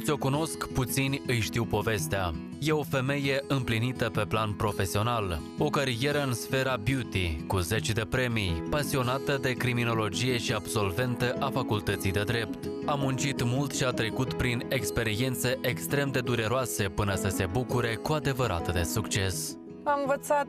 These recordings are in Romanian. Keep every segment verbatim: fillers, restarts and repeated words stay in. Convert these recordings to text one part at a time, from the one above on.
Mulți o cunosc, puțini îi știu povestea. E o femeie împlinită pe plan profesional, o carieră în sfera beauty, cu zeci de premii, pasionată de criminologie și absolventă a facultății de drept. A muncit mult și a trecut prin experiențe extrem de dureroase până să se bucure cu adevărat de succes. Am învățat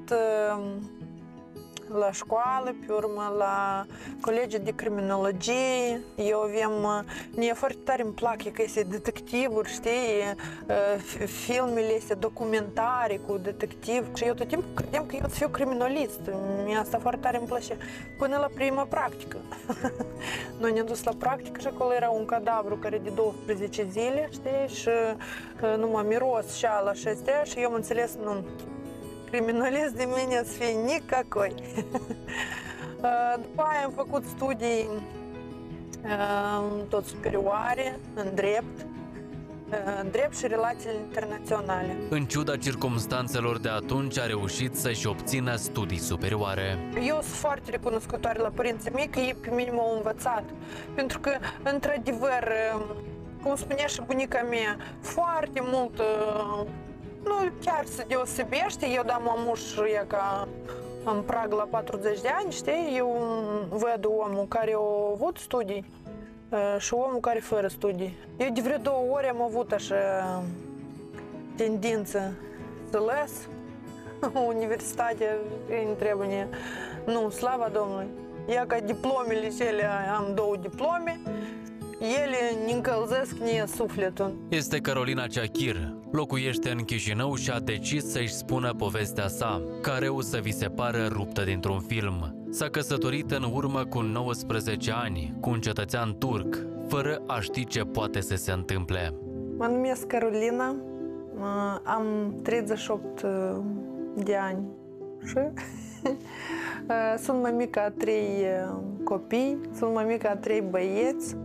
la școală, pe urmă la colegiul de criminologie. Eu avem, mie foarte tare îmi place că este detectivuri, știi, filmele este documentare cu detectiv. Și eu tot timpul credeam că eu să fiu criminalist. Mie asta foarte tare îmi place. Până la prima practică. Noi ne-am dus la practică și acolo era un cadavru care de douăsprezece zile, știi, și numai miros și ala și astea, și eu am înțeles, nu, criminalist de mine să fie nicacoi. După aia am făcut studii tot superioare, în drept, în drept și relațiile internaționale. În ciuda circumstanțelor de atunci, a reușit să-și obțină studii superioare. Eu sunt foarte recunoscătoare la părinții mei că ei pe mine m-au învățat. Pentru că, într-adevăr, cum spunea și bunica mea, foarte mult, nu chiar se deosebește. Eu da mămuș, e ca în prag la patruzeci de ani, știi? Eu văd omul care a avut studii și omul care fără studii. Eu de vreo două ori am avut așa tendință să las universitatea, îi întrebă-ne. Nu, slava Domnului. Ia ca diplomele cele, am două diplome, ele ne încălzesc ne sufletul. Este Carolina Ceachir, locuiește în Chișinău și a decis să-și spună povestea sa, careu să vi se pară ruptă dintr-un film. S-a căsătorit în urmă cu nouăsprezece ani, cu un cetățean turc, fără a ști ce poate să se întâmple. Mă numesc Carolina, am treizeci și opt de ani și sunt mămica a trei copii, sunt mămica a trei băieți.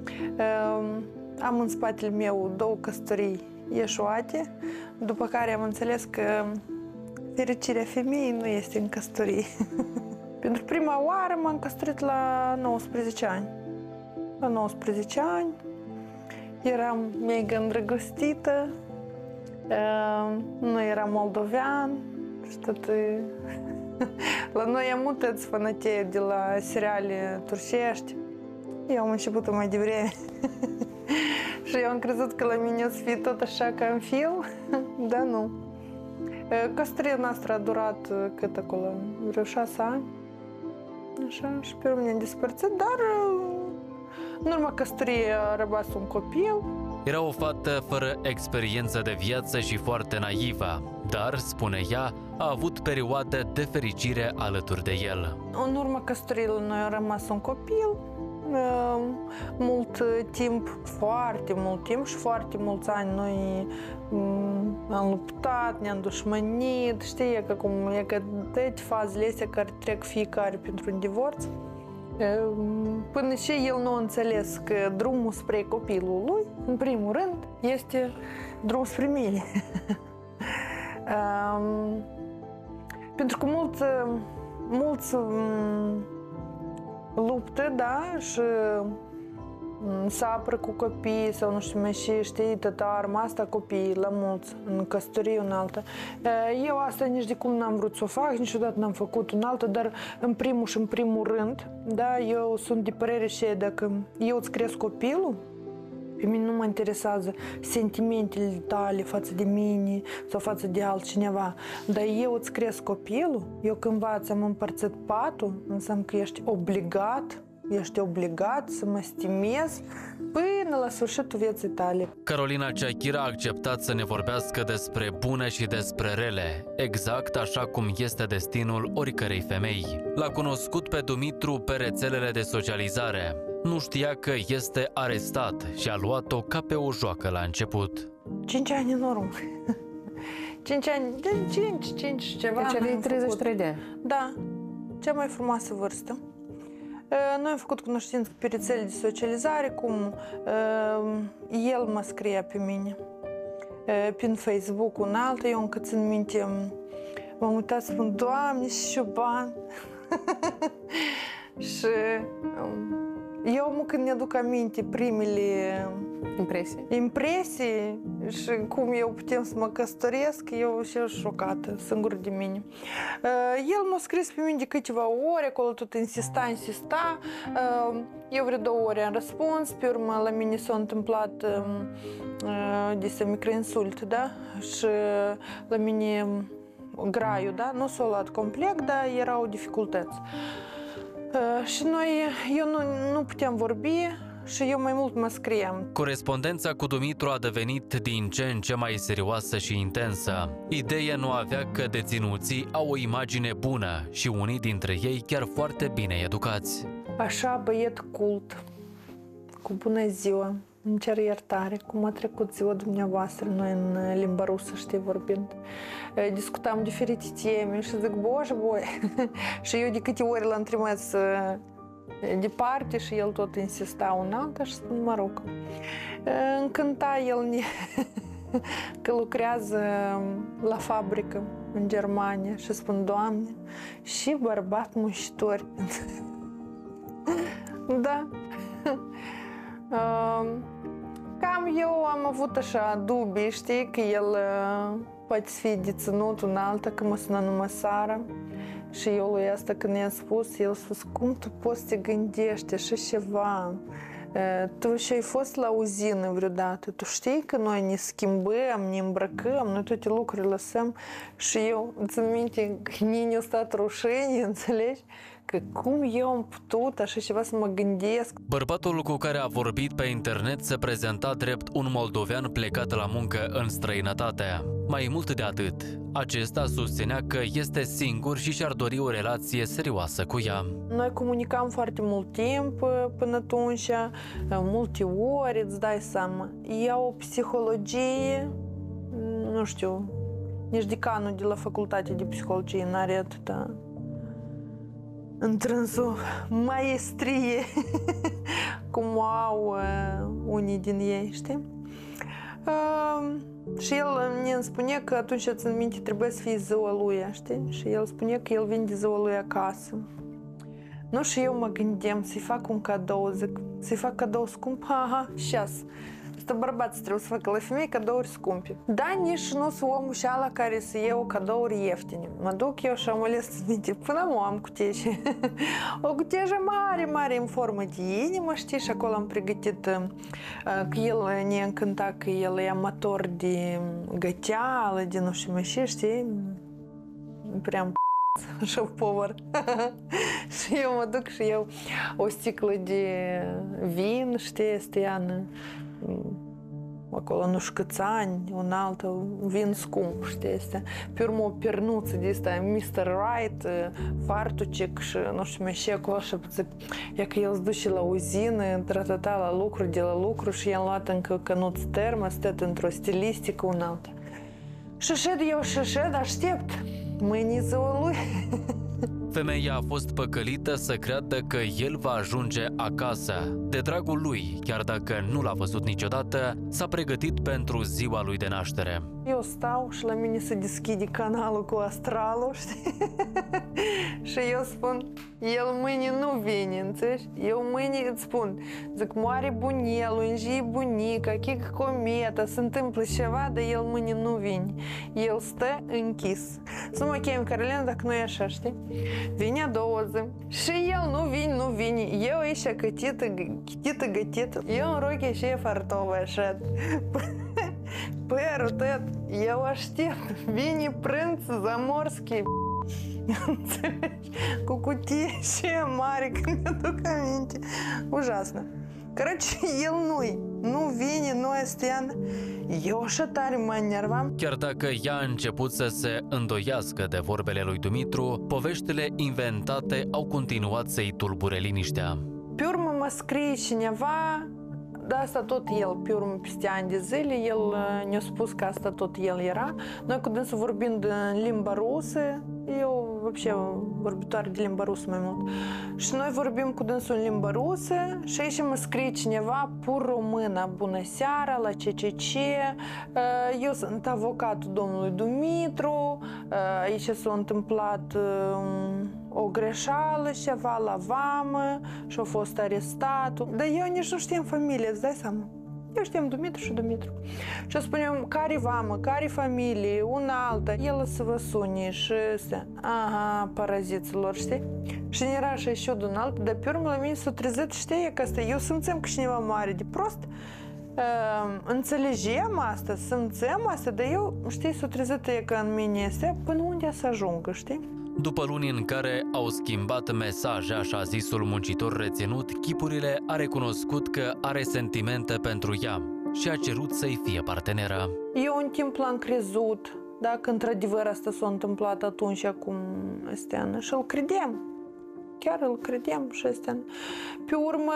Am în spatele meu două căsătorii eșuate, după care am înțeles că fericirea femeii nu este în căsătorie. Pentru prima oară m-am căsătorit la nouăsprezece ani. La nouăsprezece ani eram mega îndrăgostită, nu eram moldovean și tot... La noi am mutat fanatie de la seriale turcești. Eu am început mai devreme. Și eu am crezut că la mine o să fie tot așa ca în film, dar nu. Căsătoria noastră a durat cât acolo? Vreo șase ani. Așa, și pe urmă ne-am despărțit, dar în urma căsătoriei a rămas un copil. Era o fată fără experiență de viață și foarte naivă, dar, spune ea, a avut perioade de fericire alături de el. În urma căsătoriei noi a rămas un copil, mult timp, foarte mult timp și foarte mulți ani noi am luptat, ne-am dușmănit, știi, că cum e că toate fazele astea care trec fiecare pentru un divorț. Până și el nu a înțeles că drumul spre copilul lui, în primul rând, este drumul spre mine. um, pentru că mulți, mulți um, luptă, da, și um, se apără cu copii sau nu știu mai și, știi, tăta arma asta copiii la mulți, în căsătorie în altă. Eu asta nici de cum n-am vrut să o fac, niciodată n-am făcut în altă, dar în primul și în primul rând, da, eu sunt de părere și dacă eu îți cresc copilul, pe mine nu mă interesează sentimentele tale față de mine sau față de altcineva, dar eu îți cresc copilul, eu cândva ți-am împărțit patul, înseamnă că ești obligat, ești obligat să mă stimezi până la sfârșitul vieții tale. Carolina Ceachir a acceptat să ne vorbească despre bune și despre rele, exact așa cum este destinul oricărei femei. L-a cunoscut pe Dumitru pe rețelele de socializare. Nu știa că este arestat și a luat-o ca pe o joacă la început. Cinci ani în urmă. Cinci ani, de cinci, cinci ceva. Deci aveai treizeci și trei de ani. Da, cea mai frumoasă vârstă. Noi am făcut cunoștință pe rețele de socializare, cum el mă scria pe mine. Prin Facebook un altă, eu încă țin minte, m-am uitat să spun, Doamne, și șoban. Și Eu mă când ne aduc aminte primele Impresii? impresii și cum eu putem să mă căsătoresc, eu și șocată, singură de mine. El m-a scris pe mine de câteva ore, acolo tot insista, insista. Eu vreo două ore am răspuns, pe urmă la mine s-a întâmplat de microinsult, da? Și la mine graiul, da? Nu s-a luat complet, dar erau dificultăți. Și noi, eu nu, nu puteam vorbi și eu mai mult mă scriam. Corespondența cu Dumitru a devenit din ce în ce mai serioasă și intensă. Ideea nu avea că deținuții au o imagine bună și unii dintre ei chiar foarte bine educați. Așa, băiet cult, cu bună ziua, îmi cer iertare, cum a trecut ziua dumneavoastră, noi în limba rusă, știi, vorbind. Discutam diferite teme și zic, bože, boi, și eu de câte ori l-am trimis departe și el tot insista un alta și spun, mă rog. Încânta el că lucrează la fabrică în Germania și spun, Doamne, și bărbat muncitor. Da. Cam eu am avut așa dubii, știi, că el poate să fie deținut un altă, că mă sună numai Sara. Și eu lui asta când i-am spus, el a spus, cum tu poți să te gândești așa ceva? Tu și-ai fost la uzină vreodată, tu știi că noi ne schimbăm, ne îmbrăcăm, noi toate lucrurile lăsăm și eu, țin minte, că mie ne-a stat rușine, înțelegi? Că cum eu am putut așa ceva să mă gândesc? Bărbatul cu care a vorbit pe internet se prezenta drept un moldovean plecat la muncă în străinătate. Mai mult de atât, acesta susținea că este singur și și-ar dori o relație serioasă cu ea. Noi comunicam foarte mult timp până atunci, multe ori, îți dai seama. Ea o psihologie, nu știu, nici decanul de la facultatea de psihologie n-are atâta întrânsul maestrie cum au uh, unii din ei, știi? Uh, și el ne spune că atunci, țin minte, trebuie să fie ziua lui, știi? Și el spune că el vine de ziua lui acasă. Nu, și eu mă gândeam să-i fac un cadou, zic, să-i fac cadou scump, aha, șas. Asta bărbații trebuie să facă la femei cadouri scumpe. Da, nici nu sunt omul și ala care să iau cadouri ieftine. Mă duc eu și am ales în minte, până mă am cuteje. O cuteje mare, mare în formă de inimă, știi, și acolo am pregătit că el ne încânta că el e amator de găteală, de nu știu mai și, știi, prea șef-povăr. Și eu mă duc și eu o sticlă de vin, știi, Stian, acolo nu știu câți ani, un alt vin scump, știi, este. Pe urmă o pernuță de asta, mister Right, fartucic și nu știu mai și acolo și zic, e că el se duce la uzină, tratata la lucru, de la lucru și i-am luat încă cănuț termă, stă într-o stilistică, un altă. Și șed eu și șed, aștept. Mâine ziua lui. Femeia a fost păcălită să creadă că el va ajunge acasă. De dragul lui, chiar dacă nu l-a văzut niciodată, s-a pregătit pentru ziua lui de naștere. Eu stau și la mine se deschide canalul cu astralul, știi? Și eu spun, el mâine nu vine, înțelegi? Eu mâine îți spun, zic, moare bunelul, înjie bunica, chic cometa, se întâmplă ceva, dar el mâine nu vine. El stă închis. Să mă chem Carolina, dacă nu e așa, știi? Vine a doua zi și el nu vine, nu vine. Eu aici cătită, cătită, gătită. Eu în rochie și e fartovă, așa. Părul tot, eu aștept, vine prinț Zamorski, înțelegi, cu cutie și mare, când mi-aduc aminte, ужасно. Короче, el nu-i, nu vine, nu este, eu așa tare mă enervam. Chiar dacă ea a început să se îndoiască de vorbele lui Dumitru, poveștile inventate au continuat să-i tulbure liniștea. Pe urmă mă scrie cineva, da, asta tot el, pe urmă, peste ani de zile, el ne-a spus că asta tot el era. Noi cu dânsul vorbind în limba rusă, eu, вообще, vorbitoare de limba rusă mai mult. Și noi vorbim cu dânsul în limba rusă și aici mă scrie cineva pur română. Bună seara, la ce ce ce. Eu sunt avocatul domnului Dumitru. Aici s-a întâmplat o greșeală, ceva la vamă și a fost arestat. Dar eu nici nu știam familie, îți dai seama? Eu știam Dumitru și Dumitru. Și spuneam, care vamă, care familie, una alta. El să vă sune și să... Aha, paraziților, știi? Și era și еще de un alt, dar pe urmă la mine s-a trezit, știi, că asta, eu simțeam că cineva mare de prost, uh, înțelegem asta, simțeam asta, dar eu, știi, s-a trezit că în mine este până unde să ajungă, știi? După luni în care au schimbat mesaje, așa zisul muncitor reținut, Chipurile a recunoscut că are sentimente pentru ea și a cerut să-i fie parteneră. Eu în timp l-am crezut, dacă într-adevăr asta s-a întâmplat atunci, acum este, și îl credem. Chiar îl credem și este. Pe urmă,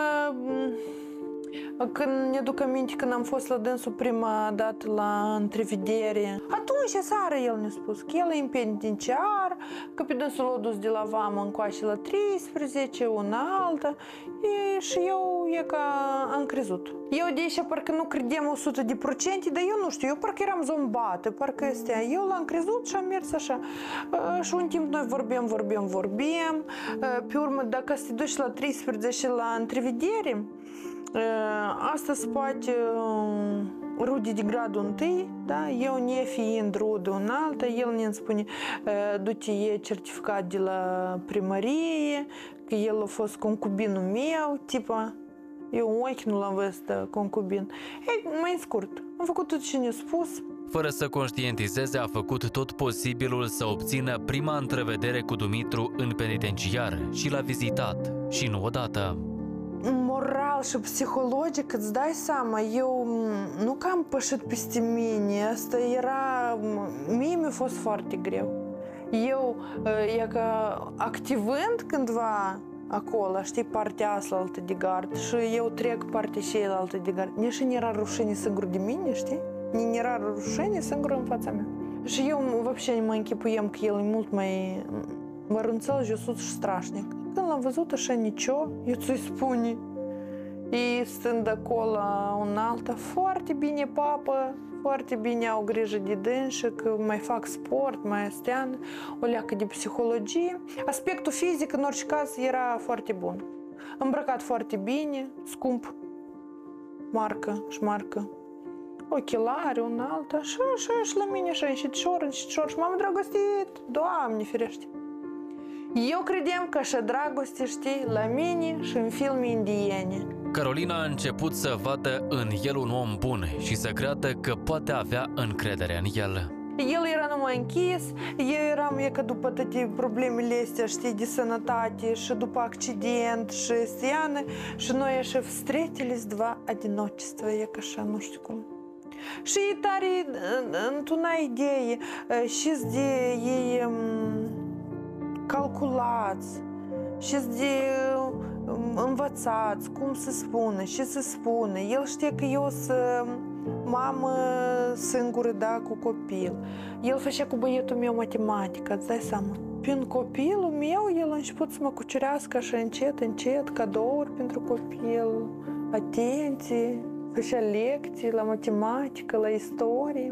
când ne duc aminte, când am fost la dânsul prima dată la întrevedere, atunci seara el ne-a spus că el e în penitenciar, că pe dânsul l-a dus de la vamă încoace la treisprezece, una alta, e, și eu e că am crezut. Eu de aici parcă nu credeam o sută de procente, dar eu nu știu, eu parcă eram zombată, parcă este. Eu l-am crezut și am mers așa. Și un timp noi vorbim, vorbim, vorbim. Pe urmă, dacă să te duci la treisprezece la întrevedere, asta se poate rude de gradul întâi, da? Eu nefiind rudă un alta, el ne spune, du-te, e certificat de la primărie, că el a fost concubinul meu, tipa, eu ochi nu l-am văzut concubin. Ei, mai scurt, am făcut tot ce ne-a spus. Fără să conștientizeze, a făcut tot posibilul să obțină prima întrevedere cu Dumitru în penitenciar și l-a vizitat, și nu odată. Moral și psihologic, îți dai seama, eu nu că am pășit peste mine, asta era, mie mi-a fost foarte greu. Eu, e că activând cândva acolo, știi, partea asta altă de gard și eu trec partea cealaltă de gard, nici nu era rușine singur de mine, știi? Nu era rușine singur în fața mea. Și eu, вообще, nu mă închipuiem că el e mult mai mărunțel, jos și strașnic. Când l-am văzut așa nicio, eu ți-i spune. Și stând acolo un alta, foarte bine, papă, foarte bine au grijă de dânsă, că mai fac sport, mai stean, o leacă de psihologie. Aspectul fizic, în orice caz, era foarte bun. Îmbrăcat foarte bine, scump, marcă și marcă. Ochelari, un alta, și așa, și la mine, așa, încetișor, încetișor, și m-am îndrăgostit, Doamne ferește. Eu credeam că așa dragoste, știi, la mine și în filme indiene. Carolina a început să vadă în el un om bun și să creadă că poate avea încredere în el. El era numai închis, eu eram e că după toate problemele astea, știi, de sănătate și după accident și stiană, și noi așa встретились два одиночества, e că așa, nu știu cum. Și e tare într-una idee și de ei calculați și de învățați cum să spună și să spună. El știe că eu sunt mamă singură, da, cu copil. El făcea cu băietul meu matematică, îți dai seama. Prin copilul meu, el a început să mă cucerească așa încet, încet, cadouri pentru copil, atenție, făcea lecții la matematică, la istorie.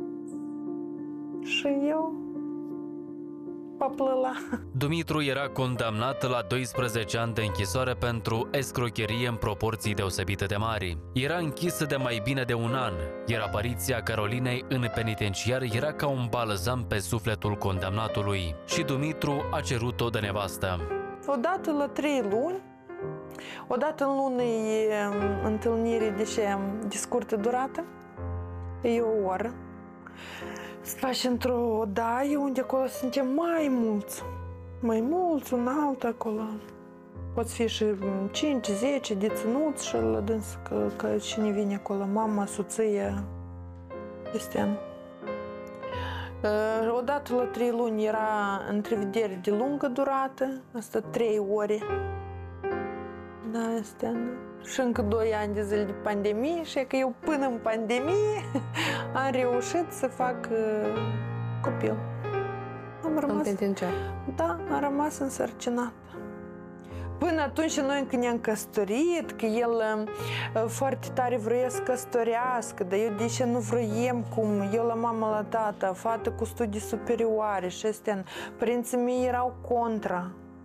Și eu paplăla. Dumitru era condamnat la doisprezece ani de închisoare pentru escrocherie în proporții deosebite de mari. Era închis de mai bine de un an, iar apariția Carolinei în penitenciar era ca un balzam pe sufletul condamnatului și Dumitru a cerut-o de nevastă. Odată la trei luni, odată în lună e întâlnire de, de scurtă durată, e o oră. Să faci într-o odaie unde acolo suntem mai mulți, mai mulți, un alt acolo. Poți fi și cinci zece de ținuți și la dâns că, că cine vine acolo, mama, soția, este. Odată la trei luni era întrevedere de lungă durată, asta trei ore. Da, este. Și încă doi ani de zile de pandemie și că eu până în pandemie am reușit să fac uh, copil. Am rămas, da, am rămas însărcinată. Până atunci noi încă ne-am căsătorit, că el uh, foarte tare vrea să căsătorească, dar eu de ce nu vroiem cum, eu la mama, la tata, fată cu studii superioare și astea. Părinții mei erau contra.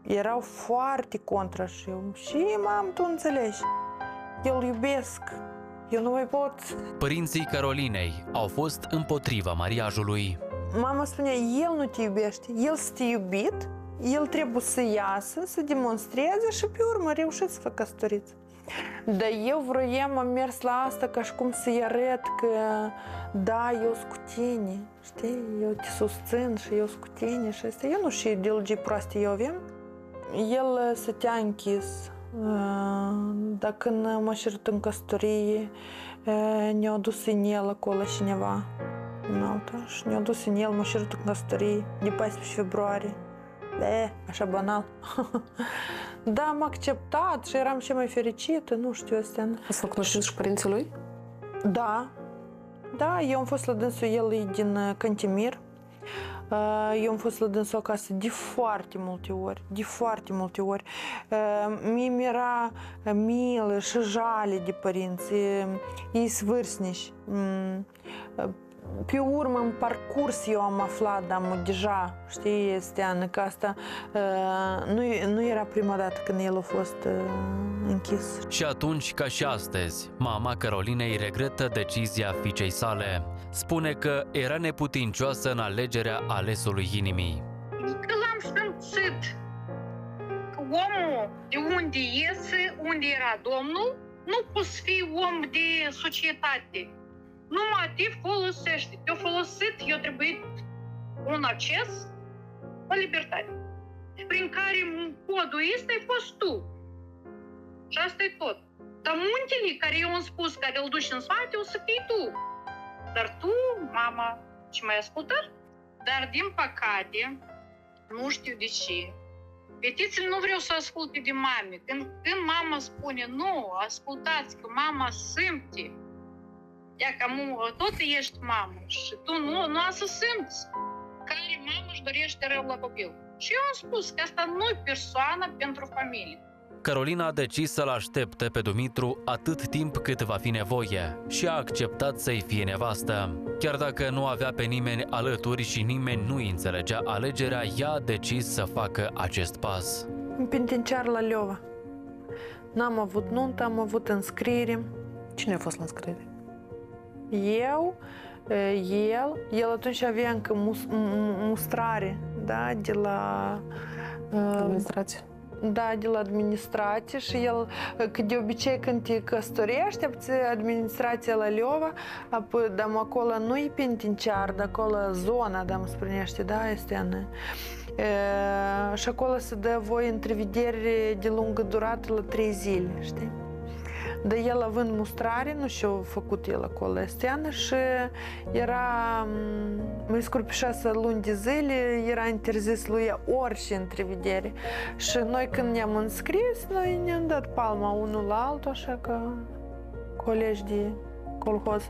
erau foarte contra și eu. Și mam, tu înțelegi, eu îl iubesc, eu nu mai pot. Părinții Carolinei au fost împotriva mariajului. Mama spunea, el nu te iubește, el să te iubit, el trebuie să iasă, să demonstreze și pe urmă reușiți să vă căsătoriți. Dar eu vroiam, am mers la asta ca și cum să-i arăt că da, eu sunt cu tine, știi, eu te susțin și eu sunt cu tine și asta. Eu nu știu ideologii proaste eu aveam. El stătea închis, dar când m-a cerut în căsătorie, ne-a dus în el acolo cineva, în alta, și ne-a dus în el, m-a cerut în căsătorie de paisprezece februarie. E, așa banal. Da, am acceptat și eram și mai fericită, nu știu, astea. Ați făcut cunoștință și părinții lui? Da, da, eu am fost la dânsul, el e din Cantemir. Eu am fost la dânsul acasă de foarte multe ori, de foarte multe ori. Mie mi-era milă și jale de părinți, ei svârstnici. Pe urmă, în parcurs, eu am aflat, dar deja, știi, Steană, că asta uh, nu, nu era prima dată când el a fost uh, închis. Și atunci, ca și astăzi, mama Carolinei regretă decizia fiicei sale. Spune că era neputincioasă în alegerea alesului inimii. Că l-am simțit că omul de unde iese, unde era Domnul, nu poți fi om de societate. Numai te folosești. Te-a folosit, eu trebuit un acces la libertate, prin care podul ăsta ai fost tu. Și asta e tot. Dar muntele care eu am spus, care îl duci în spate, o să fii tu. Dar tu, mama, ce mai ascultat? Dar din păcate, nu știu de ce, fetițele nu vreau să asculte de mame. Când, când mama spune, nu, ascultați că mama simte. Ia că tot ești mamă și tu nu, nu a să simți care mamă își dorește rău la copil. Și eu am spus că asta nu e persoană pentru familie. Carolina a decis să-l aștepte pe Dumitru atât timp cât va fi nevoie și a acceptat să-i fie nevastă. Chiar dacă nu avea pe nimeni alături și nimeni nu înțelegea alegerea, ea a decis să facă acest pas. În penitenciar la Leova. N-am avut nuntă, am avut înscriere. Cine a fost la înscriere? Eu, el, el atunci avea încă mus, mustrare, da, de la administrație. Da, de la administrație și el, că de obicei când te căsătorești, administrația la Leova, apoi, dar acolo nu e penitenciar, dar acolo zona, da, mă spunește, da, este în... E, și acolo se dă voi întrevedere de lungă durată la trei zile, știi? Dar el având mustrare, nu și-a făcut el acolo esteană și era, mai scurt pe șase luni de zile, era interzis lui orice întrevedere. Și noi când ne-am înscris, noi ne-am dat palma unul la altul, așa că colegi de colhoz.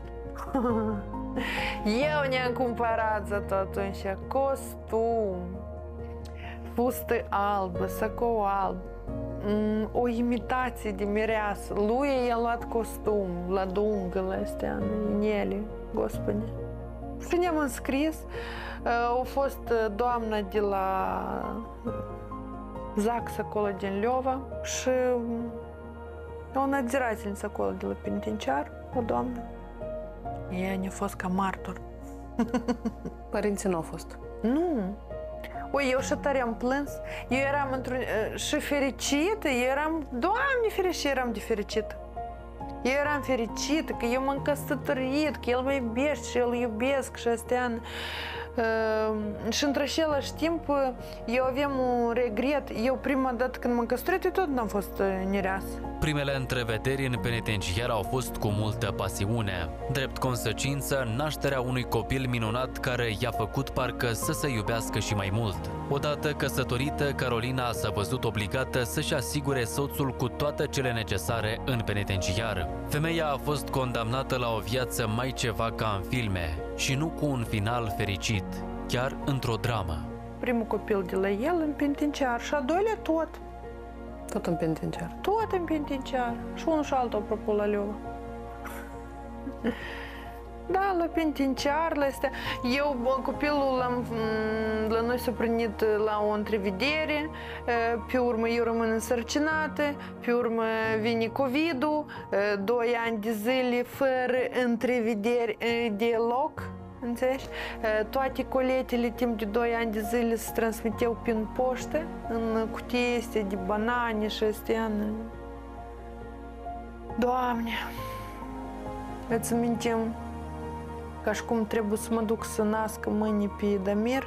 Eu ne-am cumpărat za tot atunci costum, fustă albă, sacou alb, o imitație de mireasă. Lui i-a luat costum, la dungă, la astea, inele, Господи. Și ne-am înscris. A fost doamna de la Zax acolo din Leova și o nadzirательница acolo de la penitenciar, o doamnă. Ea ne-a fost ca martor. Părinții nu au fost? Nu. Oi, eu și tare am plâns. Eu eram într-un... și fericită. Eu eram... Doamne ferește, eram de fericită. Eu eram fericită că eu m-am căsătorit, că el mă iubește și eu îl iubesc și astea. Uh, și într-același timp eu aveam un regret. Eu prima dată când m-am căsătorit, eu tot n-am fost nereasă. Primele întrevederi în penitenciar au fost cu multă pasiune. Drept consecință, nașterea unui copil minunat care i-a făcut parcă să se iubească și mai mult. Odată căsătorită, Carolina s-a văzut obligată să-și asigure soțul cu toate cele necesare în penitenciar. Femeia a fost condamnată la o viață mai ceva ca în filme și nu cu un final fericit, chiar într-o dramă. Primul copil de la el în penitenciar și a doilea tot. Tot în penitenciar? Tot în penitenciar. Și unul și altul, apropo, la Leova. Da, la penitenciar, la astea. Eu, copilul, la, la noi noi s-a primit la o întrevedere, pe urmă eu rămân însărcinată, pe urmă vine COVID-ul, doi ani de zile fără întrevedere deloc. Înțelegi? Toate coletele timp de doi ani de zile se transmiteau prin poștă, în cutii astea de banane și astea. Doamne, îți mintim ca și cum trebuie să mă duc să nasc mâine pe Damir,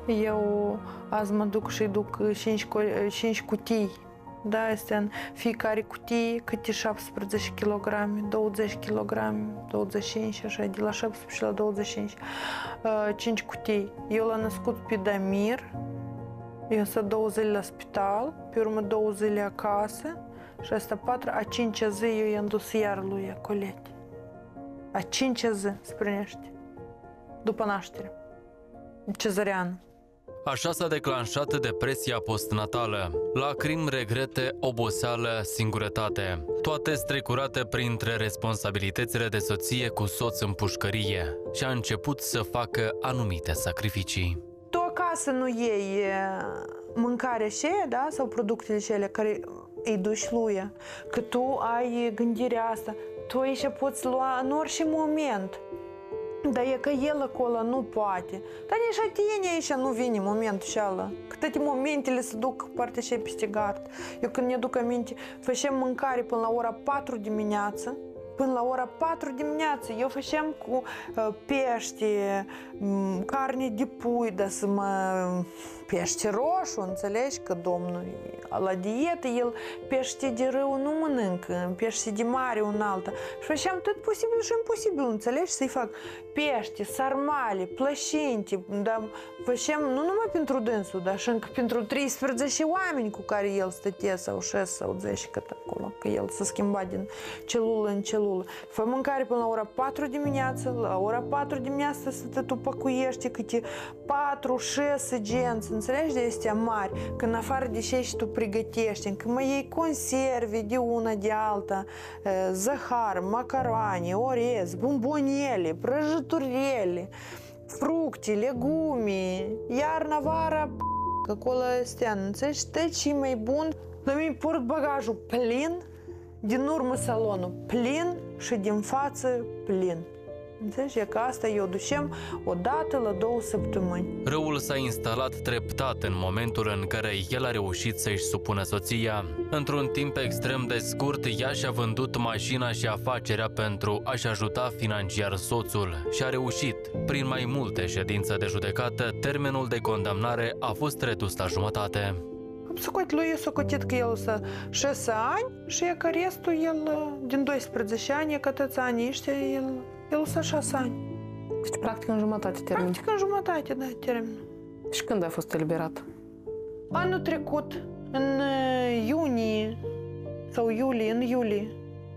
eu azi mă duc și duc cinci cutii. Da, astea în fiecare cutie câte șaptesprezece kilograme, douăzeci kilograme, douăzeci și cinci, așa, de la șaptesprezece la douăzeci și cinci, cinci cutii. Eu l-am născut pe Damir, eu să două zile la spital, pe urmă două zile acasă și asta patru, a cincea zi eu i-am dus iar lui colete. A cincea zi se primește, după naștere, cezăreană. Așa s-a declanșat depresia postnatală, lacrimi, regrete, oboseală, singurătate, toate strecurate printre responsabilitățile de soție cu soț în pușcărie și a început să facă anumite sacrificii. Tu acasă nu iei mâncarea și da? Sau produsele cele care îi duci lui, că tu ai gândirea asta, tu aici poți lua în orice moment. Dar e că el acolo nu poate. Dar nici a tine aici nu vine momentul ăla. Că toate momentele se duc partea și peste gard. Eu când ne duc aminte, făceam mâncare până la ora patru dimineață. Până la ora patru dimineață eu făceam cu uh, pește, um, carne de pui, dar să mă... pește roșu, înțelegi? Că domnul la dietă, el pește de râu nu mănâncă, pește de mare un alta. Și făceam tot posibil și imposibil, înțelegi? Să-i fac pește, sarmale, plășinte, dar făceam nu numai pentru dânsul, dar și încă pentru treisprezece oameni cu care el stătea, sau șase sau zece, cât acolo, că el se schimba din celulă în celulă. Fă mâncare până la ora patru dimineață, la ora patru dimineață să tu pacuiești câte patru șase genți, înțelegi, de astea mari, că în afară de ce și tu pregătești, că mai iei conserve de una de alta, zahar, macaroane, orez, bombonele, prăjiturele, fructe, legume, iarna, vara, că acolo astea, înțelegi, ce mai bun. La mine port bagajul plin, din urmă salonul plin și din față plin. Înțelegi? Că asta eu ducem o dată la două săptămâni. Răul s-a instalat treptat în momentul în care el a reușit să-și supună soția. Într-un timp extrem de scurt, ea și-a vândut mașina și afacerea pentru a-și ajuta financiar soțul și a reușit. Prin mai multe ședințe de judecată, termenul de condamnare a fost redus la jumătate. Socot lui s-a cotit că el să șase ani și e că restul el din doisprezece ani, e că toți anii ăștia el, el să șase ani. Deci practic în jumătate termen. Practic în jumătate, da, termen. Și când ai fost eliberat? Anul trecut, în iunie sau iulie, în iulie.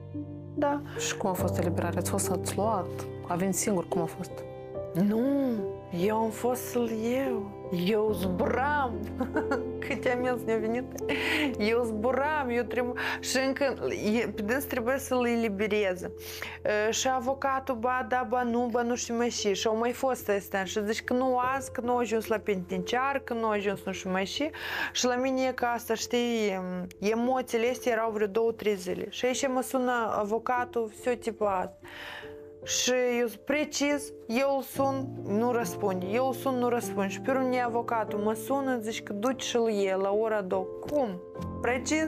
Da. Și cum a fost eliberarea? Ați fost să-ți luat? A venit singur? Cum a fost? Nu, eu am fost să-l iau. Eu zburam. Câte amenzi ne-au venit. Eu zburam, eu trebuie... Și încă, pe dâns trebuie să-l elibereze. Și avocatul, ba da, ba nu, ba nu știu mai și. Și au mai fost astea. Și zici că nu azi, că nu a ajuns la penitenciar, că nu a ajuns nu știu mai și. Și la mine e că asta, știi, emoțiile astea erau vreo două, trei zile. Și aici mă sună avocatul, все tipul asta. Și eu precis, eu îl sun, nu răspunde, eu îl sun, nu răspunde. Și pe urmă avocatul mă sună, zice că duci și-l e la ora două. Cum? Precis?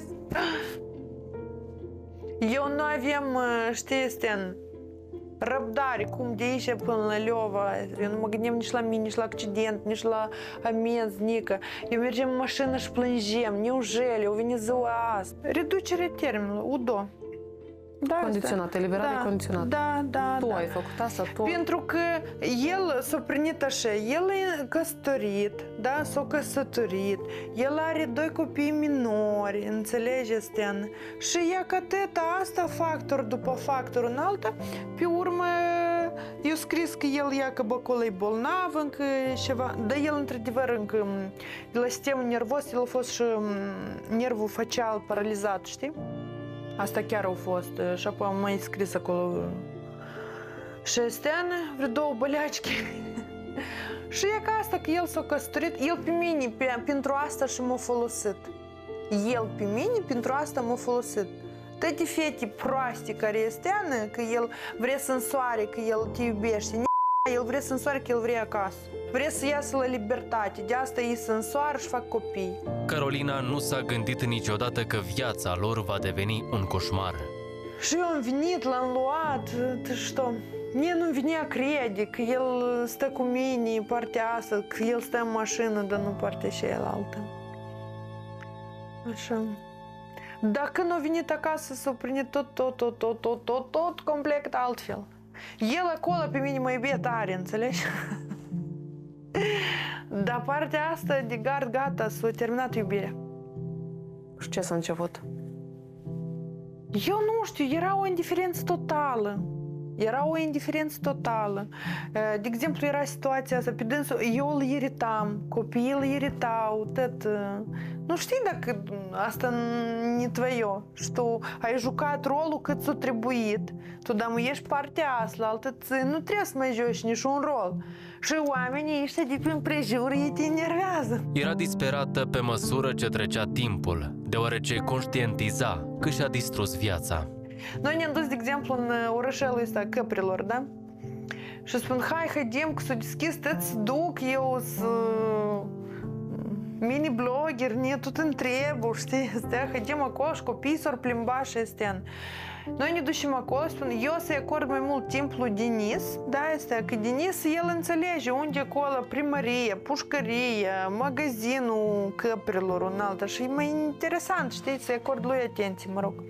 Eu nu avem, știi, este răbdare, cum de aici până la Leova. Eu nu mă gândeam nici la mine, nici la accident, nici la amenzi, nică. Eu mergem în mașină și plângem, neujeli, au venit ziua asta. Reducere termenului, U D O. Da, condiționat, eliberare da, condiționată. Da, da, tu da. ai făcut asta, tu... Pentru că el s-a primit așa, el e căsătorit, da, s-a căsătorit, el are doi copii minori, înțelege, Stean? Și ea că teta asta, factor după factor în alta, pe urmă, eu scris că el ia că acolo e bolnav, încă ceva, dar el, într-adevăr, încă, de la sistemul nervos, el a fost și nervul facial paralizat, știi? Asta chiar au fost. Și apoi am mai scris acolo șase ani, vreo două băleacichi. Și e ca asta că el s-a căsătorit, el pe mine, pe, pentru asta și m-a folosit. El pe mine, pentru asta m-a folosit. Toate fete proaste care este Ana, că el vrea să însoare, că el te iubește. El vrea să însoare, că el vrea acasă. Vrea să iasă la libertate, de asta ei să însoară și fac copii. Carolina nu s-a gândit niciodată că viața lor va deveni un coșmar. Și eu am venit, l-am luat, tu știu, mie nu-mi venea crede că el stă cu mine partea asta, că el stă în mașină, dar nu partea cealaltă. Așa. Dacă nu a venit acasă, s-a primit tot, tot, tot, tot, tot, tot, tot complet altfel. El acolo pe mine mă iubea tare, înțelegi? Dar partea asta de gard, gata, s-a terminat iubirea. Și ce s-a început? Eu nu știu, era o indiferență totală. Era o indiferență totală. De exemplu, era situația asta, pe dânsul, eu îl iritam, copiii îl iritau, tot. Nu știi dacă asta не твое, что ai jucat rolul cât s-a trebuit, tu da mă ești partea asta, altă nu trebuie să mai joci niciun rol. Și oamenii ăștia de prin prejur, ei te enervează. Era disperată pe măsură ce trecea timpul, deoarece conștientiza că și-a distrus viața. Noi ne-am dus, de exemplu, în orășelul ăsta Căprilor, da? Și spun, hai, haidem, că s-o deschis, tot duc, eu să mini-blogger, ne tot întrebu, știi, stea, haidem acolo și copiii s-or plimba și astea. Noi ne ducem acolo, spun, eu să-i acord mai mult timp lui Denis, da, este că Denis, el înțelege unde acolo primărie, pușcărie, magazinul Căprilor, un altă, și e mai interesant, știi, să-i acord lui atenție, mă rog.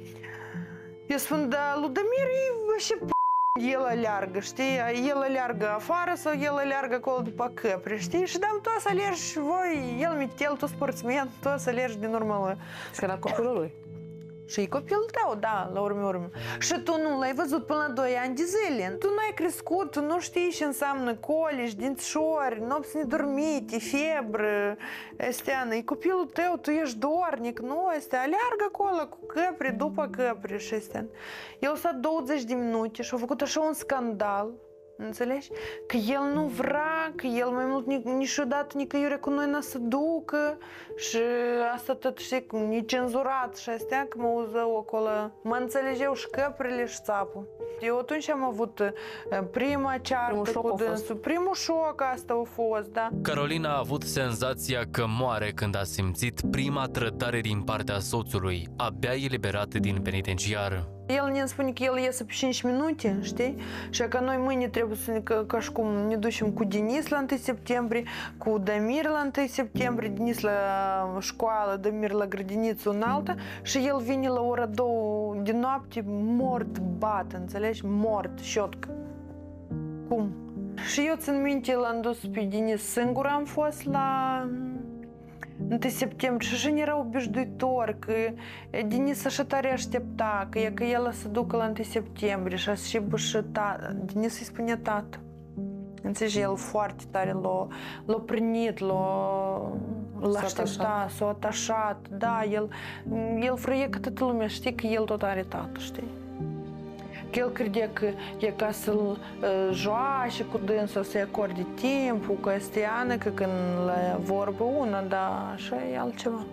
Eu spun, da, Ludamir e și p***, el aleargă, știi? El aleargă afară sau el aleargă acolo după Căpri, știi? Și dăm, tu să alergi voi, el mitel, tu sportsmen, tu să alergi din urmă lui. Și era copilul lui. Și e copilul tău, da, la urmă urmă. Și tu nu l-ai văzut până la doi ani de zile. Tu nu ai crescut, tu nu știi ce înseamnă colici, dințișori, nopți nedormite, febră, astea. E copilul tău, tu ești dornic, nu? Astea, aleargă acolo cu Căpri, după Căpri și astea. El s-a douăzeci de minute și a făcut așa un scandal. Înțelegi? Că el nu vrea, că el mai mult niciodată nicăiurea cu noi n-a să ducă și asta tot, știi, necenzurat și astea, că mă auzău acolo, mă înțelegeau și Căprile și țapul. Eu atunci am avut prima ceartă cu dânsul, primul șoc asta a fost, da. Carolina a avut senzația că moare când a simțit prima trădare din partea soțului, abia eliberat din penitenciar. El ne spune că el iese pe cinci minute, știi? Și că noi mâine trebuie să ne, ca, ca și cum ne ducem cu Denis la întâi septembrie, cu Damir la întâi septembrie, Denis la școală, Damir la grădiniță în alta și el vine la ora două de noapte mort bat, înțelegi? Mort, șotcă. Cum? Și eu țin minte, l-am dus pe Denis singur, am fost la întâi septembrie și așa era obișnuitor că Denis așa tare aștepta că, e, că el să ducă la întâi septembrie și așa și tata. Denis îi spunea tată. Înțelegi, el foarte tare l-a, l-a primit, l-a, l-a așteptat, s-a atașat. Da, el, el frăie că toată lumea știe că el tot are tată, știi? Că el credea că e ca să-l uh, joace cu dânsul, să-i acorde timpul, că este Ana, că când la vorbă una, dar așa e altceva.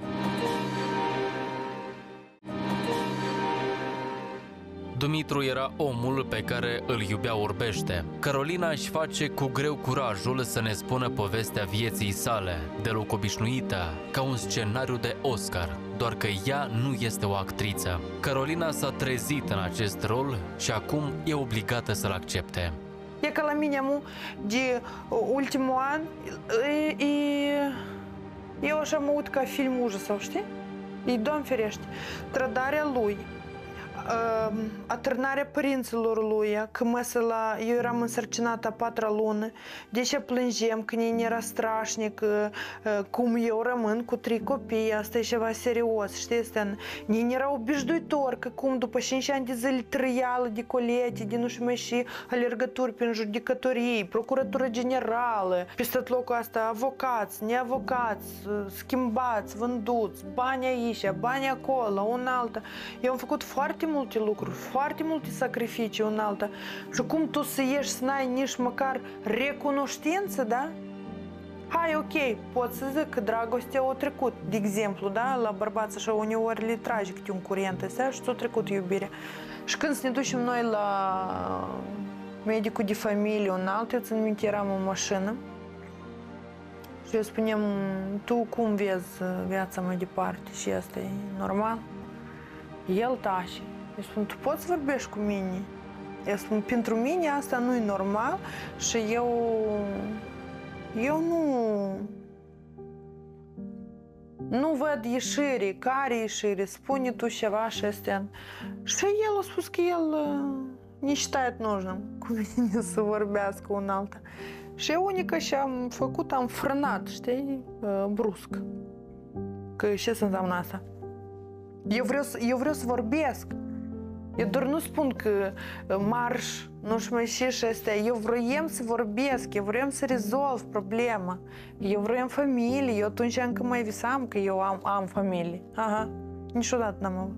Dumitru era omul pe care îl iubea orbește. Carolina își face cu greu curajul să ne spună povestea vieții sale, deloc obișnuită, ca un scenariu de Oscar, doar că ea nu este o actriță. Carolina s-a trezit în acest rol și acum e obligată să-l accepte. E ca la mine, amu, de ultimul an, e, e, eu așa mă uit ca film ужасов, știi? E, Doamne ferește, trădarea lui, atârnarea părinților lui, că măsă la... Eu eram însărcinată a patra lună, deci plângem că ne era strașnic, cum eu rămân cu trei copii, asta e ceva serios, știi? Ne era obișnuitor că cum după cinci ani de zile trăială de colete, de nu știu mai și alergături prin judecătorii, procuratură generală, peste tot locul asta, avocați, neavocați, schimbați, vânduți, bani aici, bani acolo, un altă. Eu am făcut foarte mult multe lucruri, foarte multe sacrificii în alta. Și cum tu să ieși să n-ai nici măcar recunoștință, da? Hai, ok, pot să zic că dragostea a trecut, de exemplu, da? La bărbați așa uneori le trage câte un curent ăsta și ți-a trecut iubirea. Și când să ne ducem noi la medicul de familie, un alt, eu țin minte, eram în mașină și eu spuneam, tu cum vezi viața mai departe și asta e normal? El tace. Eu spun, tu poți să vorbești cu mine? Eu spun, pentru mine asta nu e normal și eu, eu nu, nu văd ieșire. Care ieșire? Spune tu ceva și astea. Și el a spus că el не считает нужным cu mine să vorbească un alta. Și eu unica și am făcut, am frânat, știi, brusc. Că ce înseamnă asta? Eu vreau, eu vreau să vorbesc. Eu doar nu spun că marș, nu știu mai și și astea. Eu vroiam să vorbesc, eu vroiam să rezolv problema. Eu vroiam familie, eu atunci încă mai visam că eu am, am familie. Aha, niciodată n-am avut.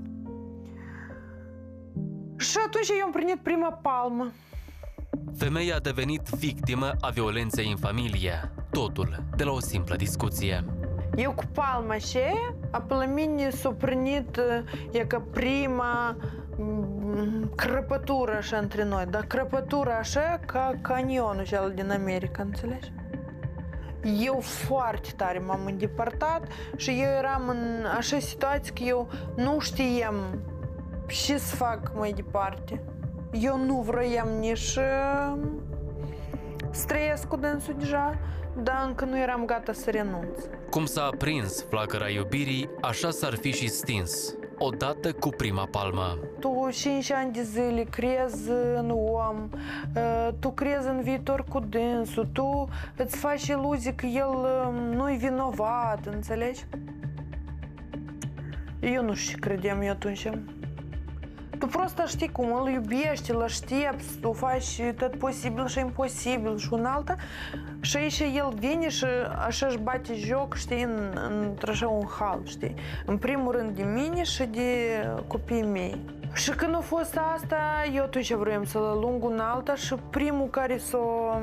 Și atunci eu am primit prima palmă. Femeia a devenit victimă a violenței în familie. Totul de la o simplă discuție. Eu cu palma aceea, a pe la mine s-a primit e ca prima crăpătură așa între noi, dar crăpătură așa ca canionul cel din America, înțelegi? Eu foarte tare m-am îndepărtat și eu eram în așa situație că eu nu știam ce să fac mai departe. Eu nu vroiam nici să trăiesc cu dânsul deja, dar încă nu eram gata să renunț. Cum s-a aprins flacăra iubirii, așa s-ar fi și stins, odată cu prima palmă. Tu cinci ani de zile crezi în om, tu crezi în viitor cu dânsul, tu îți faci iluzii că el nu-i vinovat, înțelegi? Eu nu știu ce credeam eu atunci. Tu просто știi cum îl iubești, îl aștepți, tu faci tot posibil și imposibil și un alta și aici el vine și așa își bate joc, știi, în, într-așa un hal, știi? În primul rând de mine și de copiii mei. Și când a fost asta, eu atunci vroiam să-l alung un alta și primul care s-a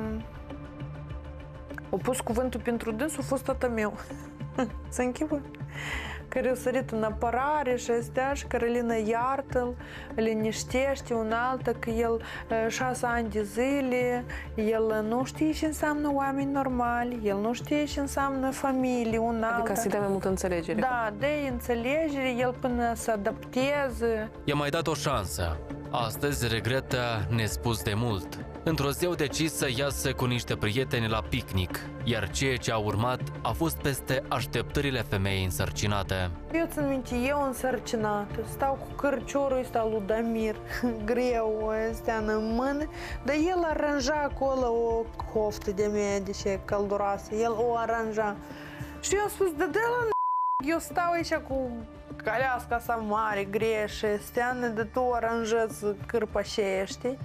a pus cuvântul pentru dânsul a fost tata meu. Să închipă? Care a sărit în apărare și astea și Carolina iartă-l, liniștește un altă că el șase ani de zile, el nu știe ce înseamnă oameni normali, el nu știe ce înseamnă familie, un altă. Adică să dea mai multă înțelegere. Da, de înțelegere, el până să adapteze. I-a mai dat o șansă. Astăzi regretă nespus de mult. Într-o zi au decis să iasă cu niște prieteni la picnic, iar ceea ce a urmat a fost peste așteptările femeii însărcinate. Eu țin minte, eu însărcinată, stau cu cărciorul ăsta lui Damir, greu ăsta în mână, dar el aranja acolo o coftă de medice călduroasă, el o aranja. Și eu am spus, da de la n***, eu stau aici cu caleasca asta mare, greșe, steană, de tu aranjezi cârpa aceea, știi?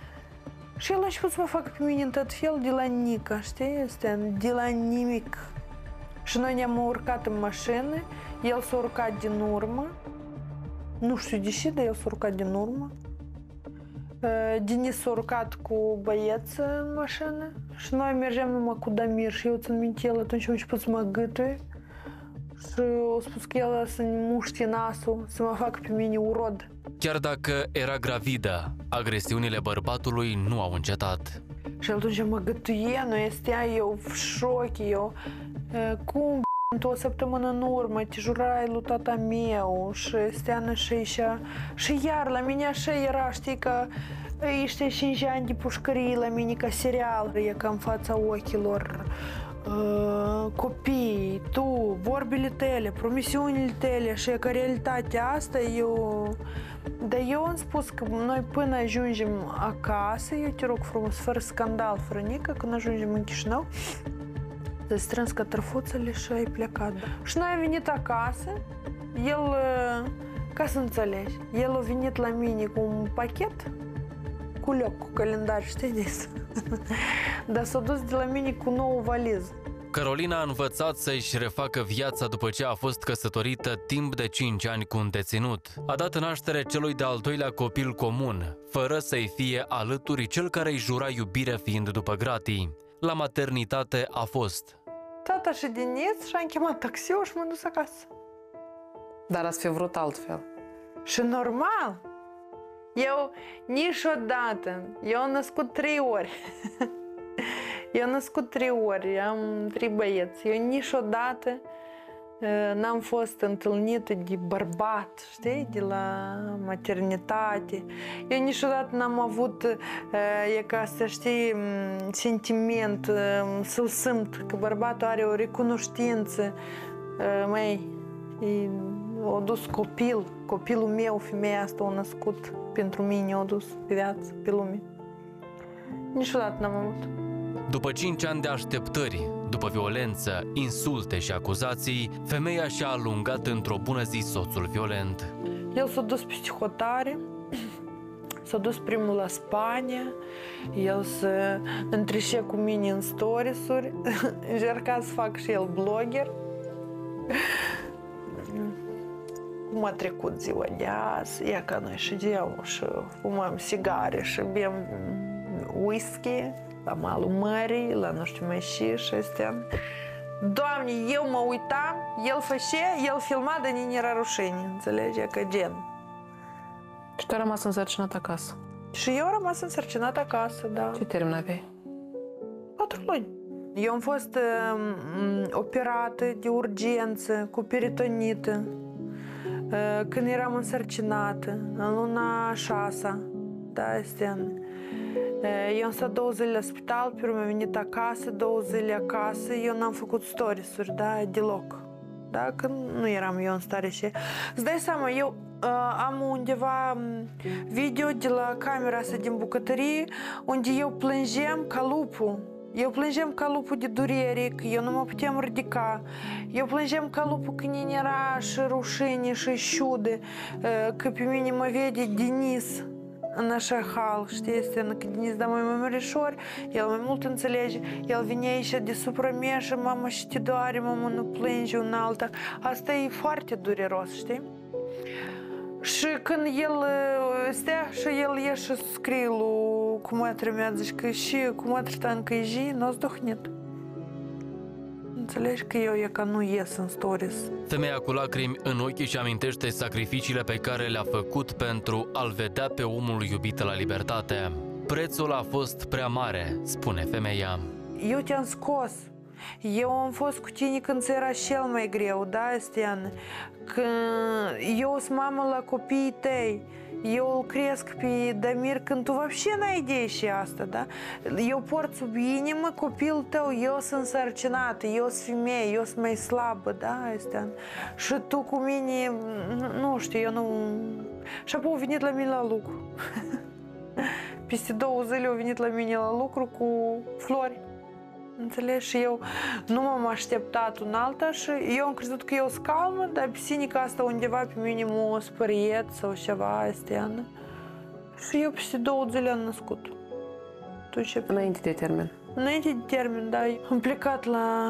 Și el a început să mă facă pe mine în tot fel de la nica, știi? Este de la nimic. Și noi ne-am urcat în mașină, el s-a urcat din urmă. Nu știu de ce, dar el s-a urcat din urmă. Denis s-a urcat cu băieți în mașină și noi mergeam numai cu Damir și eu țin minte, el atunci a început să mă gâtuie și a spus că el să-mi muște nasul, să mă facă pe mine urod. Chiar dacă era gravidă, agresiunile bărbatului nu au încetat. Și atunci mă gătuie, nu estea eu в șoc, eu cum într o săptămână în urmă te jurai lui tata meu și steană și așa. Și iar la mine așa era, știi, că ăștia cinci ani de pușcărie la mine ca serial, e ca în fața ochilor. Uh, copii, tu, vorbile tale, promisiunile tale și că realitatea asta eu... Dar eu am spus că noi până ajungem acasă, eu te rog frumos, fără scandal, fără nică, când ajungem în Chișinău, să strâns cătrăfuțele și ai plecat. Da. Și noi am venit acasă, el, ca să înțelegi, el a venit la mine cu un pachet, cu loc, cu calendar, știi de asta? Dar s-a dus de la mine cu nouă valiză. Carolina a învățat să-și refacă viața după ce a fost căsătorită timp de cinci ani cu un deținut. A dat naștere celui de-al doilea copil comun, fără să-i fie alături cel care îi jura iubire fiind după gratii. La maternitate a fost. Tata și Denis și-am chemat taxiul și m-am dus acasă. Dar ați fi vrut altfel. Și normal. Eu niciodată, eu am născut trei ori. Eu am născut trei ori, am trei băieți. Eu niciodată n-am fost întâlnită de bărbat, știi, de la maternitate. Eu niciodată n-am avut, e ca să știi, sentiment, să-l simt, că bărbatul are o recunoștință. Măi, a dus copil, copilul meu, femeia asta a născut pentru mine, a dus pe viață, pe lume. Niciodată n-am avut. După cinci ani de așteptări, după violență, insulte și acuzații, femeia și-a alungat într-o bună zi soțul violent. El s-a dus peste hotare, s-a dus primul la Spania, el se întreșe cu mine în stories-uri, încerca să fac și el blogger. Cum a trecut ziua de azi, e ca noi ședeam și fumăm sigare și bem whisky la malul mării, la nu știu mai și, și astea. Doamne, eu mă uitam, el făcea, el filma, dar nici era rușine, înțelegi, că gen. Și tu ai rămas însărcinat acasă. Și eu am rămas însărcinat acasă, da. Ce termen aveai? Patru luni. Eu am fost uh, operată de urgență cu peritonită uh, când eram însărcinată, în luna a șasea, da, astea. Eu am stat două zile la spital, pe urmă am venit acasă, două zile acasă, eu n-am făcut stories-uri, da, deloc. Da, că nu eram eu în stare și... Îți dai seama, eu uh, am undeva video de la camera asta din bucătărie, unde eu plângem ca lupul. Eu plângem ca lupul de durere, că eu nu mă puteam ridica. Eu plângem ca lupul că ne era și rușine și șude, uh, că pe mine mă vede Denis în așa hal, știi, este că Denis da mai mărișori, el mai mult înțelege, el vine aici deasupra mea și mamă și te doare, mamă nu plânge un alta. Asta e foarte dureros, știi? Și când el stea și el ieși și scrie lui cu mătră mea, zice că și cu mătră ta încă e zi, n-o zdochnit. Înțelegi că eu e ca nu ies în stories. Femeia cu lacrimi în ochi își amintește sacrificiile pe care le-a făcut pentru a-l vedea pe omul iubit la libertate. Prețul a fost prea mare, spune femeia. Eu te-am scos. Eu am fost cu tine când ți era cel mai greu, da, Stian? Că eu sunt mamă la copiii tăi. Eu îl cresc pe Damir când tu вообще n-ai idee și asta, da? Eu port sub inimă copilul tău, eu sunt însărcinată, eu sunt femeie, eu sunt mai slabă, da, Stian? Și tu cu mine, nu știu, eu nu... Și apoi a venit la mine la lucru. Peste două zile a venit la mine la lucru cu flori. Înțelegi? Și eu nu m-am așteptat un alta și eu am crezut că eu sunt calmă, dar pisinica asta undeva pe mine m-a spăriet sau ceva astea. Și eu peste două zile am născut. Tu ce? Înainte de termen. Înainte de termen, da. Am plecat la...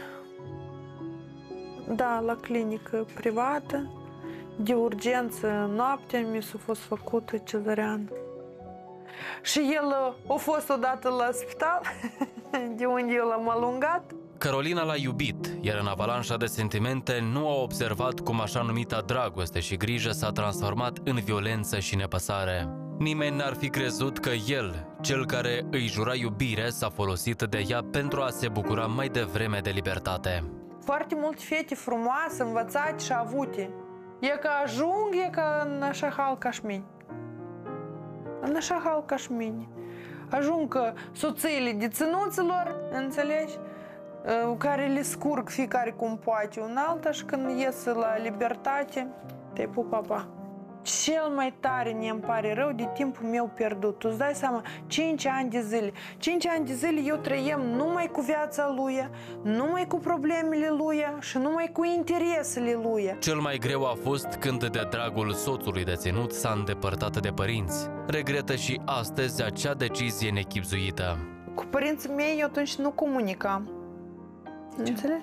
Da, la clinică privată. De urgență, noaptea mi s-a fost făcută cezariană. Și el a fost odată la spital, de unde eu l-am alungat. Carolina l-a iubit, iar în avalanșa de sentimente nu a observat cum așa numita dragoste și grijă s-a transformat în violență și nepăsare. Nimeni n-ar fi crezut că el, cel care îi jura iubire, s-a folosit de ea pentru a se bucura mai devreme de libertate. Foarte multe fete frumoase, învățate și avute. E că ajung, e ca în așa hal ca și mine. În așa hal ca și mine. Ajung că soțiile deținuților, înțelegi, care le scurg fiecare cum poate un alta și când ies la libertate, te-ai pupa, pa. Cel mai tare ne-mi pare rău de timpul meu pierdut. Tu îți dai seama, cinci ani de zile. cinci ani de zile eu trăiem numai cu viața lui, numai cu problemele lui și numai cu interesele lui. Cel mai greu a fost când de dragul soțului deținut s-a îndepărtat de părinți. Regretă și astăzi acea decizie nechibzuită. Cu părinții mei eu atunci nu comunicam. Înțelegi?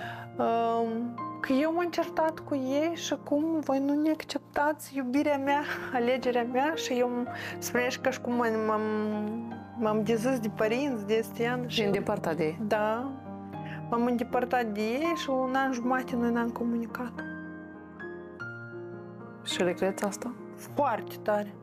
Că eu m-am certat cu ei și acum voi nu ne acceptați iubirea mea, alegerea mea și eu spuneți ca și cum m-am, m-am dezis de părinți, de Estian. Și îndepărtat de ei. Da. M-am îndepărtat de ei și un an jumate noi n-am comunicat. Și regreți asta? Foarte tare.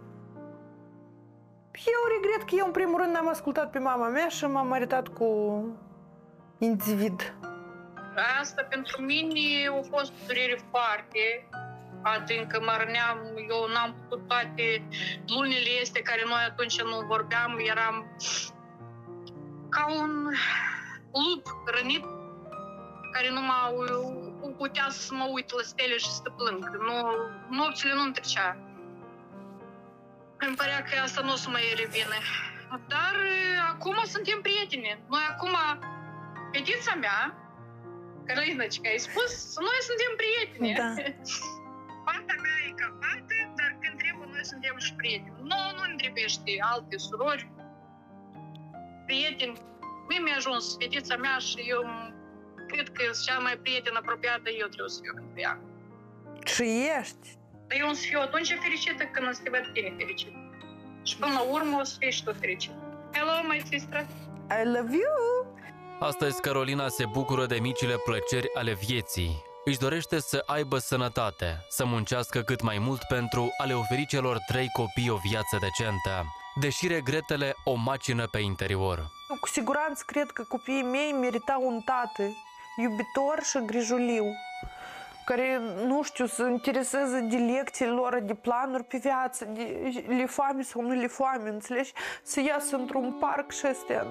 Eu regret că eu în primul rând n-am ascultat pe mama mea și m-am maritat cu individ. Asta pentru mine a fost o durere foarte adâncă, mă răneam, eu n-am putut toate lunile este care noi atunci nu vorbeam, eram ca un lup rănit care nu mă putea să mă uit la stele și să plâng. Nu, nopțile nu-mi trecea. Îmi părea că asta nu o să mai revină. Dar acum suntem prieteni. Noi acum, fetița mea, Călăinăci, că ai spus, noi suntem prieteni. Da. Fata mea e ca fată, dar când trebuie, noi suntem și prieteni. Nu, nu ne trebuiește alte surori. Prieteni. Mie mi-a ajuns fetița mea și eu cred că e cea mai prieten apropiată, eu trebuie să fiu pentru ea. Și ești. Dar eu o să fiu atunci fericită când o să te văd tine fericit. Și până la urmă o să fii și tu fericit. Hello, my sister. I love you. Astăzi Carolina se bucură de micile plăceri ale vieții. Își dorește să aibă sănătate, să muncească cât mai mult pentru a le oferi celor trei copii o viață decentă, deși regretele o macină pe interior. Eu cu siguranță cred că copiii mei meritau un tată iubitor și grijuliu, care, nu știu, să intereseze de lecțiile lor, de planuri pe viață, de le foame sau nu le foame, înțelegi? Să iasă într-un parc și astea.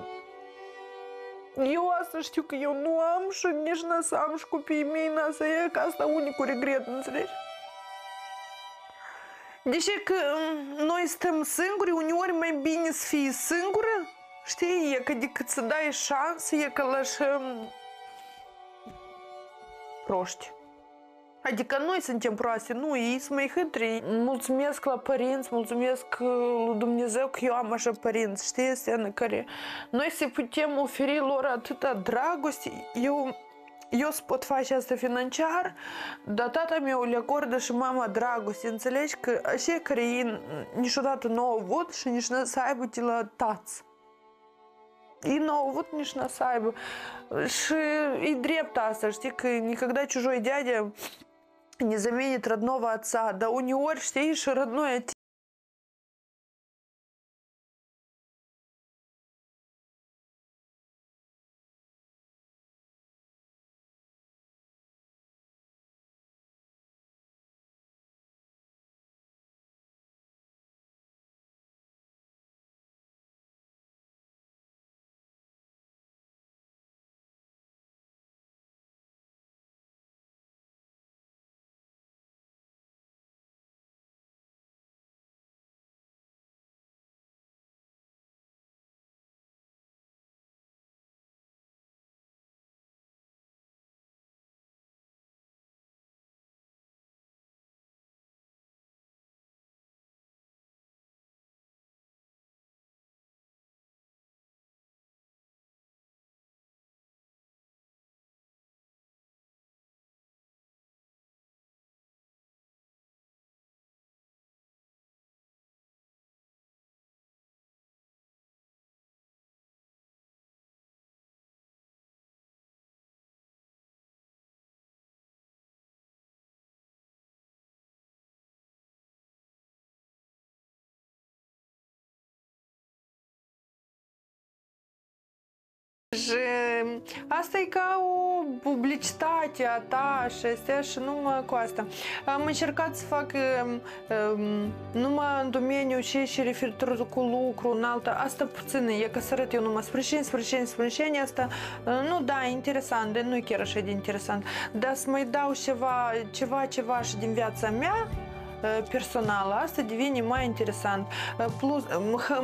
Eu asta știu că eu nu am și nici n-a să am și copiii mei n-a să e, că asta unicul regret, înțelegi? Deși că noi stăm singuri, uneori mai bine să fii singură, știi, e că decât să dai șanse, e că lași proști. Adică noi suntem proaste, nu, ei sunt mai hâtri. Mulțumesc la părinți, mulțumesc lui Dumnezeu că eu am așa părinți, știi, este în care noi să putem oferi lor atâta dragoste. Eu, eu să pot face asta financiar, dar tata meu le acordă și mama dragoste, înțelegi? Că așa care ei niciodată nu au avut și nici nu să aibă de la tați. Ei nu au avut nici n-a să aibă. Și e drept asta, știi, că никогда чужой дядя не заменит родного отца. Dar uneori, știi, și родной отец. Și asta e ca o publicitate a ta și astea și numai cu asta. Am încercat să fac um, numai în domeniul și și referitor cu lucru, în alta, asta puțin, e că să arăt eu numai sprâșeni, sprâșeni, sprâșeni, asta, nu, da, interesant, dar nu e chiar așa de interesant, dar să mai dau ceva, ceva, ceva și din viața mea, personală, asta devine mai interesant. Plus,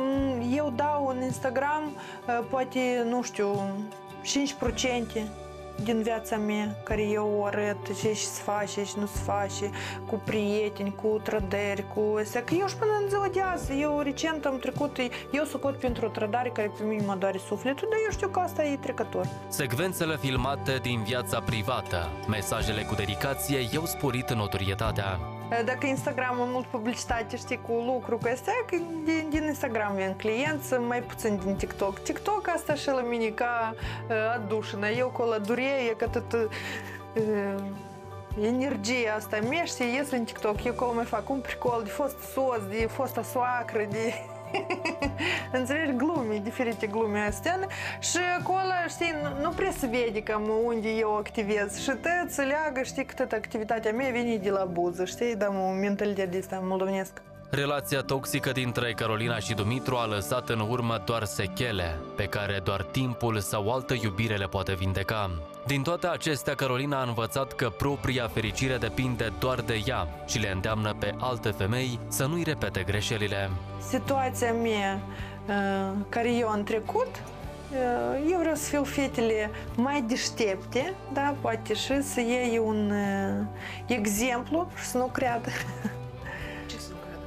eu dau în Instagram, poate, nu știu, cinci la sută din viața mea, care eu o arăt ce și se face, ce nu se face, cu prieteni, cu trădări, cu astea. Că eu și până în ziua de azi, eu recent am trecut, eu socot pentru o trădare care pe mine mă doare sufletul, dar eu știu că asta e trecător. Secvențele filmate din viața privată, mesajele cu dedicație i-au sporit notorietatea. Dacă Instagram e mult publicitate, știi, cu lucru, cu astea, că din, din Instagram vin clienți, mai puțin din TikTok. TikTok asta și la mine ca uh, adușină. Eu cu la durie, că tot uh, energia asta mea, știi, ies în TikTok. Eu acolo mai fac un pricol de fost soț, de fosta soacră, de... Înțelegi, glume, diferite glume astea și acolo, știi, nu, nu prea se vede cam unde eu activez și tot se leagă, știi, că tot activitatea mea vine de la buză, știi, dar o mentalitate de asta moldovenesc. Relația toxică dintre Carolina și Dumitru a lăsat în urmă doar sechele, pe care doar timpul sau altă iubire le poate vindeca. Din toate acestea, Carolina a învățat că propria fericire depinde doar de ea și le îndeamnă pe alte femei să nu-i repete greșelile. Situația mea care eu am trecut, eu vreau să fiu fetele mai deștepte, da, poate și să iei un exemplu și să nu creadă. Ce să nu creadă?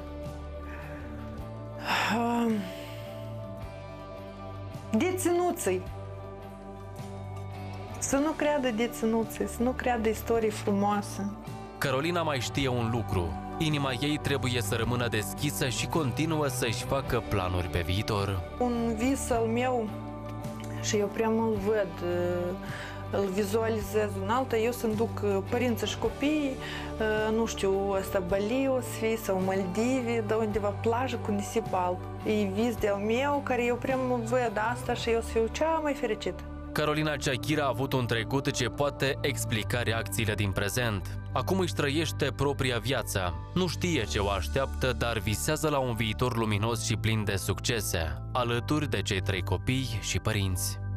Deținuții. Să nu creadă deținuții, să nu creadă istorii frumoase. Carolina mai știe un lucru. Inima ei trebuie să rămână deschisă și continuă să-și facă planuri pe viitor. Un vis al meu, și eu prea îl văd, îl vizualizez un altă, eu să-mi duc părinții și copiii, nu știu, ăsta Bali o să fie, sau Maldive, de undeva plajă cu nisip alb. E vis de-al meu, care eu prea mă văd asta și eu să fiu cea mai fericită. Carolina Ceachira a avut un trecut ce poate explica reacțiile din prezent. Acum își trăiește propria viață. Nu știe ce o așteaptă, dar visează la un viitor luminos și plin de succese, alături de cei trei copii și părinți.